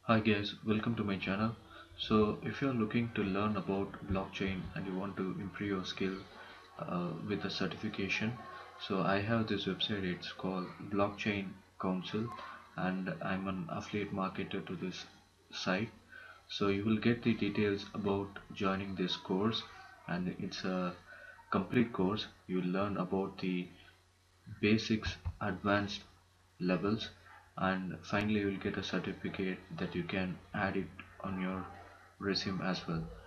Hi guys, welcome to my channel. So if you're looking to learn about blockchain and you want to improve your skill with a certification, so I have this website. It's called Blockchain Council, and I'm an affiliate marketer to this site. So you will get the details about joining this course, and it's a complete course. You learn about the basics, advanced levels, and finally you will get a certificate that you can add it on your resume as well.